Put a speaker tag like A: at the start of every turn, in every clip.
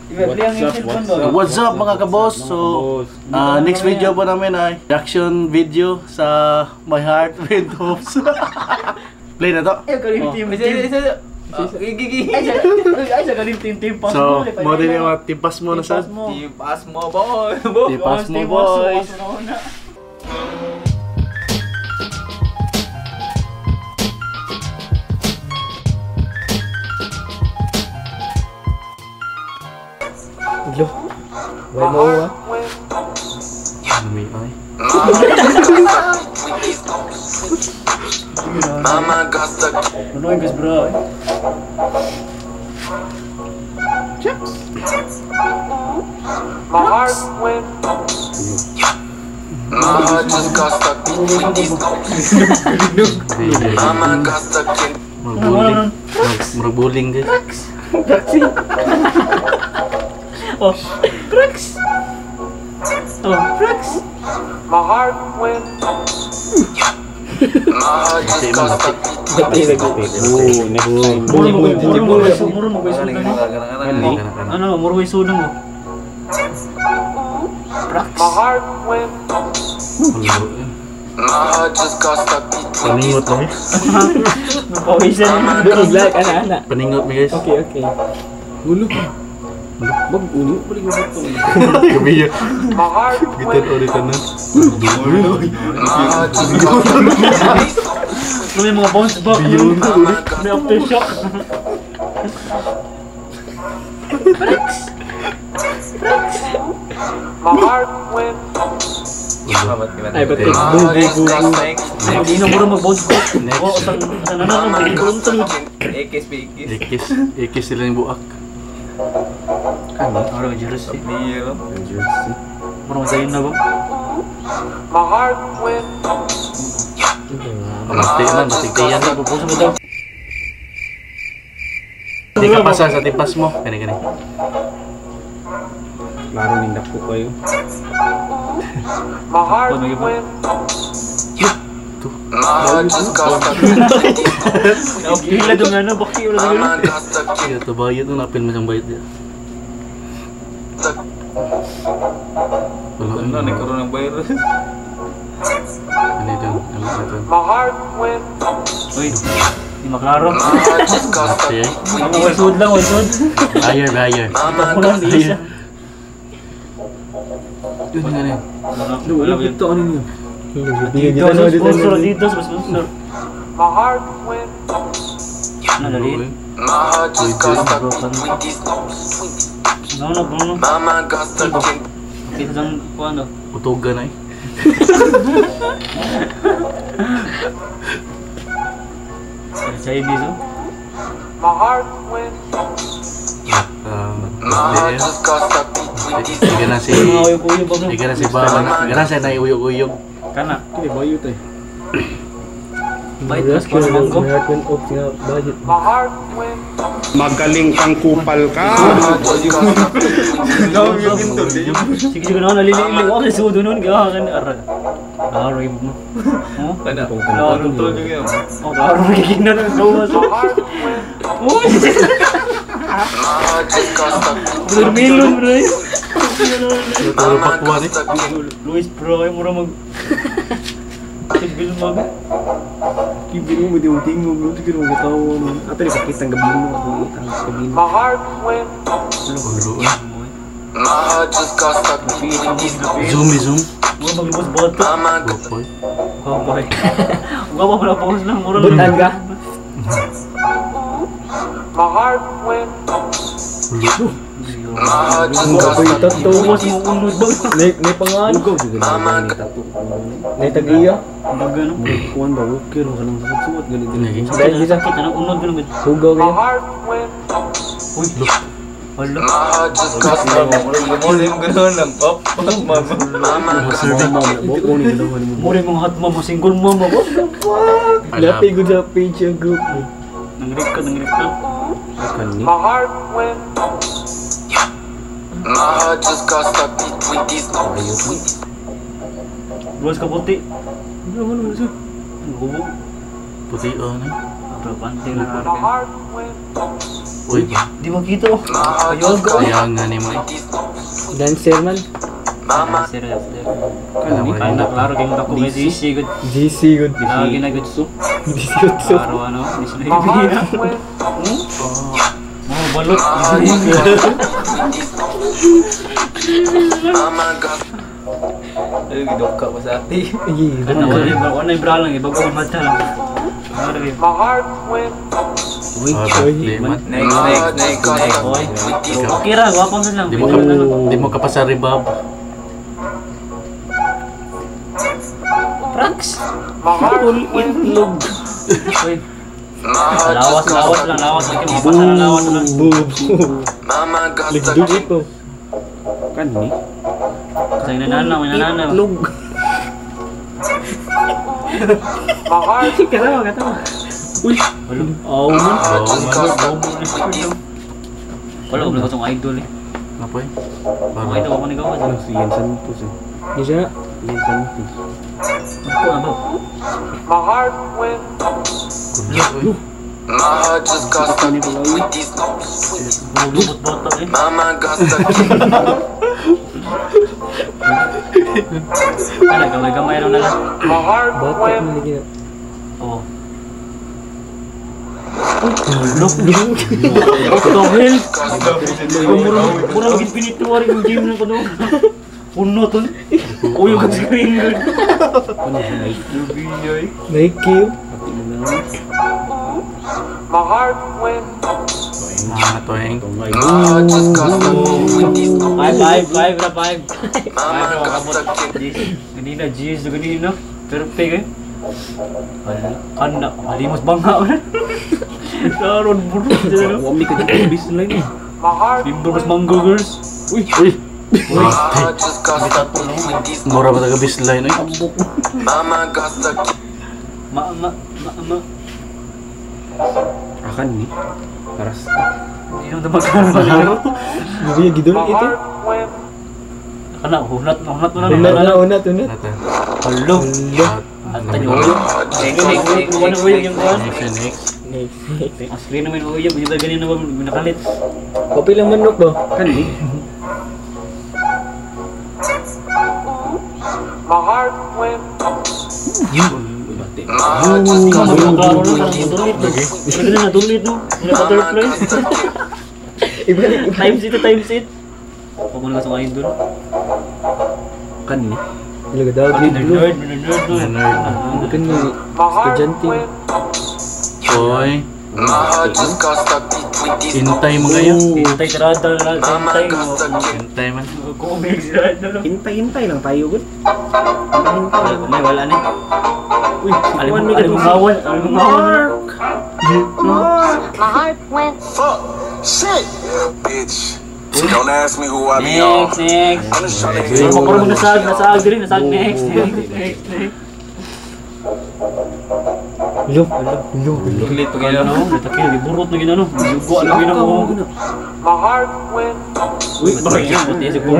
A: What's up mga kabos? So, next video po namin ay reaction video sa My Heart with Hopes. Play na to. So, mo din yung Team Pasmo na sa
B: Team Pasmo boy.
A: Team Pasmo boys.
C: Hello. Why mo ah?
A: May ay.
D: Mama got stuck.
B: Manood guys bro.
D: My heart went. My heart just got stuck between these notes. Mama got stuck in.
A: Marag-bowling din.
B: Oh, Rex! Oh, Rex!
D: My heart went. My heart just got stuck between My heart went. My heart just got stuck between these notes.
A: Paningot mo guys.
C: Okay. Ulo. Mag-ulo. Balik mo ito.
A: Gabi yun.
D: My heart
A: Gitan
D: went.
A: ulit na.
D: My heart just got stuck between these notes.
B: May mga bounce back. May aftershock.
D: My heart went.
C: Ay, ba't
D: My heart just got stuck.
B: Hindi na mura mag-bounce back. Oo, sa nananang mag-ibon tulog.
A: Ikis sila yung buak.
B: Ano? Mura mag-jersey. Mura mag-sayin na ba?
D: My heart went.
A: Amasti man, matigtiyan na.
B: Pupusa mo daw.
A: Hindi ka pasa sa Team Pasmo. Kani.
C: Laro nindak po kayo.
D: My heart went. My heart just got stuck.
B: Hila doon nga na, bakit wala na
D: Mama got stuck in.
A: Ito bayad nun, apil mo siyang bayad niya. Wala na.
B: nagkaroon ng virus.
A: Ano ito?
D: My heart went.
B: Uy, di maklaro.
D: My heart just got stuck.
B: Walsud lang, walsud.
A: Higher.
D: Mama got stuck.
B: Isa.
A: Yun nga rin.
C: Wala ito ano niyo?
B: Dito, sponsor.
D: My heart went.
B: Nadali.
D: My heart just got stuck between these notes.
B: Ano?
D: Mama got stuck in.
B: Kita lang po ano.
A: Utoga na eh.
B: Chinese oh.
D: My heart went. My heart just got stuck between these notes.
A: Iga na si Baba. Iga na siya na iuyog-uyog.
B: Kana.
C: Kaya bayot eh.
B: Bait mas ko sa manggo.
C: My heart went off nga budget.
D: My heart went.
E: Magaling kang kupal ka.
D: My heart just got stuck between these notes.
B: Sige na nalilili ako sa sudo noon gahan aral. Araw mo. Oh,
C: Kana pong
B: araw to yung. Oh, araw gigina ng gawas.
D: My heart went. My heart just got stuck between
B: Dormilon bro.
D: Mama got stuck in.
B: Luis bro ay mura mag Tibil mo ba?
C: Kibiro mo di uting mo bro. Tigil mo gatawa mo. Ato ni sakit ang gabi mo. Ako itang gabi mo.
D: My heart went. My heart just got stuck between these notes.
A: Zoom.
B: Mura maglubos boto.
D: Mama got
A: Gopoy.
B: Kaboy. Nga pa pala focus lang mura lang.
C: Butan ka?
D: My heart went. My heart just got stuck
C: Tato.
B: Focus mo unod ba?
C: May pangalan ko.
D: Mama got.
C: May tagiya.
B: Baga no.
C: Kuwan ba? Okay ro kanang suot ganito.
B: Dahil di sakit na unod ka naman.
C: Hugaw
D: My
C: kaya.
D: heart went.
B: Uy. Hala.
D: My heart just got stuck. Mama got stuck.
B: Mura mong hot mama single mama. What the fuck?
C: Lapi ko sa page yung group mo.
B: Nangrip ka.
D: My heart went. My heart just got stuck between these notes.
B: Luwas ka puti.
C: Ano siya?
B: Gubo.
A: Puti o na.
B: Bro, panting na harap.
A: Uy,
B: Di mo kita oh. Ayog ko.
A: kaya nga ni mo.
C: Dancer man.
B: Serious.
A: Ano ba?
B: Anak, klaro kayo ako may DC good.
C: GC good.
B: Lagi na good soup.
C: GC good so.
B: Klaro ano, di sila ibiya. Oh, balot. Ay, gidok ka pa sa ati. Ano, wala yung bra lang, ibago ang mata lang. Klaro kayo.
C: Uy,
B: Next. Oy. Okay ra, wapang na lang.
A: Di mo ka pa sa rebab.
B: Prax. Full itlog. Oy. Lawas lang. Mapasa na lawas lang.
C: Ligdug ito. Kan ni?
B: Kasi nananaw.
C: Itlog. Katawa. Uy.
B: Oh, man. Wala ko na itong idol eh.
A: Apa eh?
B: Mga idol ako nigawas.
C: Ano si Ian Santos eh? Di siya? Ian Santos.
B: Ako na ba?
D: My heart just got stuck between these notes.
B: Bulubot-botot eh.
D: Mama got stuck.
B: Ano, gamay-gamay lang na lang.
C: Batak na lagi na.
B: Oo. Dahil. Mura maging pinituwa rin yung game na ko doon. Puno to. Uy, yung screen doon.
C: Nike yun.
A: Mga toeng.
D: My heart just got stuck between these notes.
B: Five.
D: Mama got stuck.
B: Ganina. Perfect eh. Anak, malimos bangga ko na. Karon buruk dyan.
C: Wami ka dito baseline eh.
B: Timber mas manggo girls.
A: Uy!
D: My heart just got stuck between these notes.
A: Mura ba taga baseline eh?
D: Mama got stuck.
B: Ma.
C: Akan ni. Paras.
B: Hindi nang magkakaroon.
C: Gabi yung gidol ito.
B: Kana, hunat mo
C: Unat.
A: Nata.
B: Hello. At tanyo uyo. Next. Ano uyo yung kuhan?
A: Next.
B: Ang screen naman uyo. Hindi ba ganyan na ba nakalit?
C: Kopi lang manok do. Kan ni.
D: My heart just got stuck
B: Klaro
D: between
B: lang.
D: these
B: Tulit.
D: notes.
B: Hindi na natulit no. Hindi na butterfly.
C: Ibalik.
B: Times it. Huwag mo na sa kain doon.
C: Kan ni. Ilaga daw
B: Nerd.
C: Kan ni. Estudyante.
A: Oy.
D: My heart just got stuck between these notes.
A: Hintay mo ngayon.
B: Hintay tirada lang.
D: Mama
B: Hintay
D: got
B: mo.
D: stuck.
A: Hintay man.
B: Comics tirada lang.
C: Hintay lang tayo gud.
B: May wala na.
C: Uy,
B: Alimungawan.
F: My heart went.
D: Fuck. Shit. Bitch. Don't ask me who I be on.
B: Next.
D: I'm just trying to get
B: Makuro mo nasag din. Nasag next.
C: Lo.
B: Ulit pa gina no. Natakil, liburot na gina no. Lugo na gina mo. Uy, bakit yan? Buti si Kumo.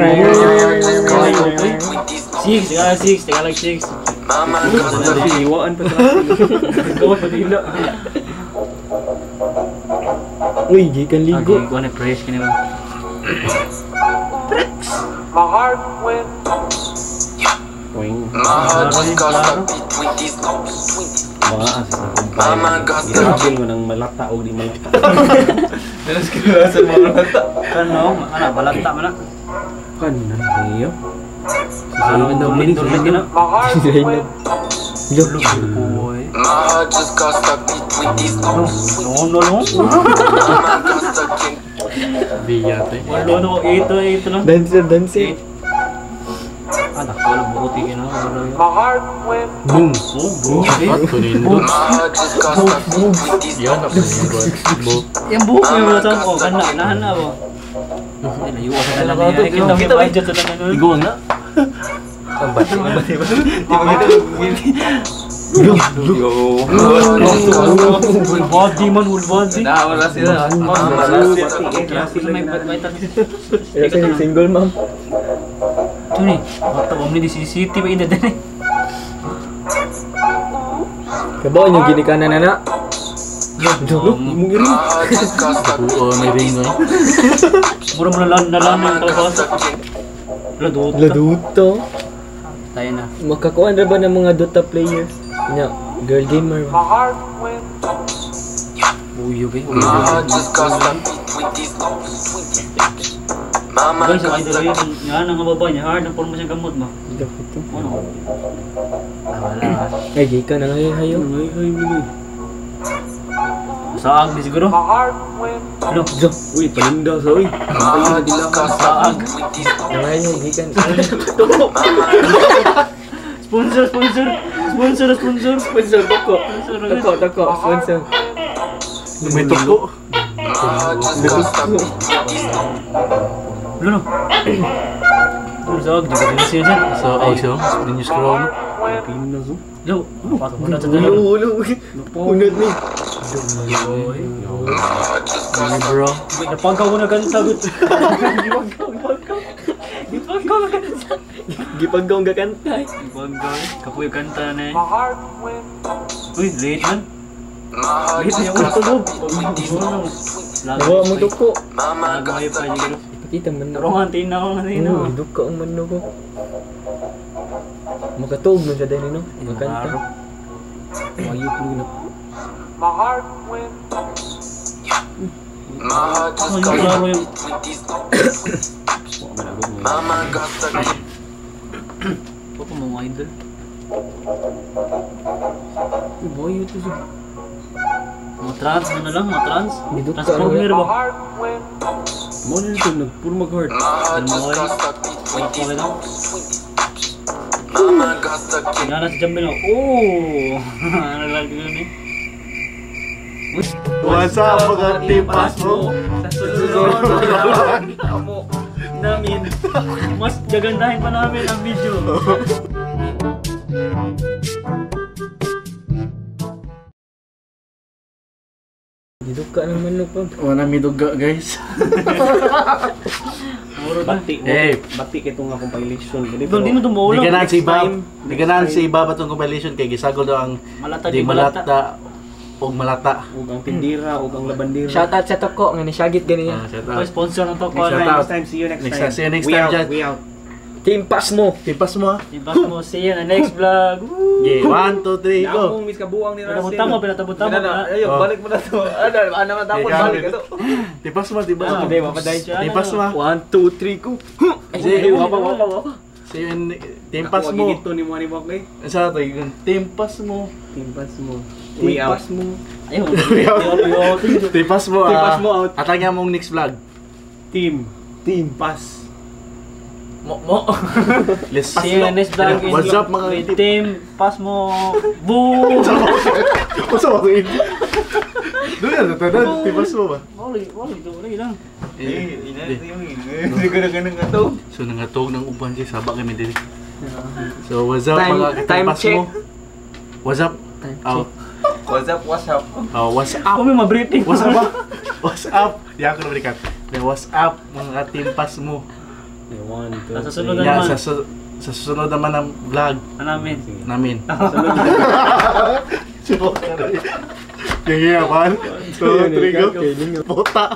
B: Six. Teka lang 6.
D: Mama got stuck.
C: Iwaan pa sa.
B: Gawin pa dila.
C: Uy, gikan ligo.
B: Agi, kuha na press ka naman.
D: My heart just got stuck between these notes. Mama got stuck.
C: Mo nang malata o di malata.
B: Kano, anak, balata mo na.
C: Kan na niyo.
B: Tulit gina.
C: Lo.
D: My heart just got stuck between these notes.
B: No.
D: Mama got stuck in.
A: Biyate.
B: No. Ito lang.
C: Dancer.
B: Anak, wala buruti gina.
C: Boom.
A: At kunindot.
D: My heart just got stuck between these
A: Yan ako nindot. Bo.
B: Yung buhok mo yung sa mo, kana, nahan na mo. Ay, layuwa sa talan niya. Kita budget sa talan nun.
A: Iguang na.
B: Full body man, full body.
C: Wala sila.
B: Sila may target.
C: Kasi single mom.
B: Ito ni, matawag ni di CCTV ba inda din eh.
C: Kabaw yung ginikanan na na. Imong iri.
A: Oo, may ring eh.
B: Mura mo nalan yung kalabasa.
C: Laduto.
B: Tayo na.
C: Makakuha na ba ng mga Dota players? Nya, girl gamer ba?
B: Uyo kayo. Guys, ang idol yun. Yan ang babae niya. Hard na porma siyang gamot ba?
C: Ito.
B: Ano?
C: Ay, di ka nangayahayo. Nangayahayo mo.
B: Saag di siguro. Ano?
C: Jo, uy, palinda sa uy. Ay, dilakan saag. Nangayahayo, di ka.
B: Sponsor.
C: Sponsor, toko. Sponsor.
A: May tuko.
B: Ano? Ano saag? Di ka din siya dyan.
A: So, also, din yung scroll.
C: Pinas, oh.
B: Yo, pasok mo na sa dalawa.
C: Ulo. Unod ni.
A: Bro.
B: Napangkaw ko na ganun sagot. Gipangkaw na ganun sagot.
C: Gipagaw nga kanta.
B: Gipangkaw. Kapoy kanta na eh. Uy, late man. Late na yung tulog.
C: Nawa mo duko.
B: Nagaway pa yung gano'n.
C: Ipakita man na.
B: Roman, tinaw na tinaw.
C: Oo, duka ang mano ko. Makatuog mo siya dahil no? Magkanta. Wayop mo na.
B: Ano yung klaro yung... Ito po mga idol.
C: Wayop to siya.
B: Mga trans, ano lang, mga trans.
C: Dito ka,
B: Transformer ba?
C: Mo na nito, puro mag-heart.
B: Ano mo kayo? Wait, okay lang. Tingnan na si Jameson. Oh! Ano lang yun eh?
A: What's up mga team Pasmo?
B: Sa susunod namin, mas gagandahin pa namin ang video.
C: Dito ka ng manok pa.
A: Wala may duga guys.
C: Bati,
A: Eh,
C: bati kay itong compilation.
B: Di mo tumuulang.
A: di ka na sa iba. Di ka na sa iba ba itong compilation kay gisagol daw ang
B: Malata,
A: di
B: di malata.
A: malata o malata.
C: Ug ang tindira, ug ang labandera.
G: Shoutout sa Toko, nga ni-shagit gani niya.
A: Shout
B: May
A: out.
B: sponsor ng to.
A: Shout out.
C: Next time, see you next
A: Next
C: time.
A: time, see you next
C: We
A: time
C: out,
A: dyan.
C: we out.
G: Team Pasmo.
A: Tipas mo ha.
B: Ibas mo, see you in the next vlog.
A: Okay, 1, 2, 3, go.
C: Ako miss kabuang ni Russell.
B: Pinatabot-tamo.
C: Ayo,
A: Oh.
C: balik mo na to. Ano man tapos
A: Okay,
C: balik
A: gamit.
C: ka to.
A: Tipas mo, tipas mo.
C: Hindi, mapaday.
A: Tipas mo ha.
C: 1 2 3 go.
A: Sige,
C: wapa.
A: See you in Timpas mo.
C: Gigito ni mo ni Bakay.
A: Sa ito, yung Timpas mo.
C: Timpas mo. We out.
A: Timpas mo.
B: Ayun.
A: Timpas mo.
C: Timpas mo out.
A: Atagyan mong next vlog.
C: Team Pass.
B: Mo.
A: Let's
B: See you in the next vlog.
A: What's up mga
B: Team Pasmo. Boo!
A: What's up mga hindi? Doon yan, tanan. Timpas mo ba?
B: Wali lang.
C: Hindi ko na ganun nga to.
A: So nangatog ng uban siya, sabak kami dili. So what's up
G: Time-
A: mga
G: time
A: Timpas
G: check.
A: mo? What's up?
G: Time
A: Out.
C: What's up? What's up?
A: What's up?
B: Ako may ma-briefing.
A: What's up ba? What's up? Di ako na balikan. What's up mga Timpas mo?
C: 1 2.
B: Sa susunod
A: Yeah,
B: naman.
A: sa susunod naman ng vlog
B: Namin.
A: namin. Sibok ka na rin. Yung iyaman. So, trigo. Puta.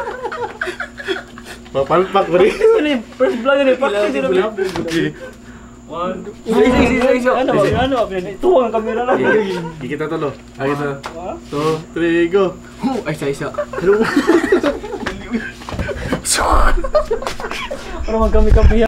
A: Papalpak ba rin?
B: Ano yung first vlog na yung
A: Okay.
B: One, two, ano? Tuwang ang camera lang.
A: Kikita talo. Ay, ito. 2, 3, go.
G: Ay, isa.
B: Para magkami-kami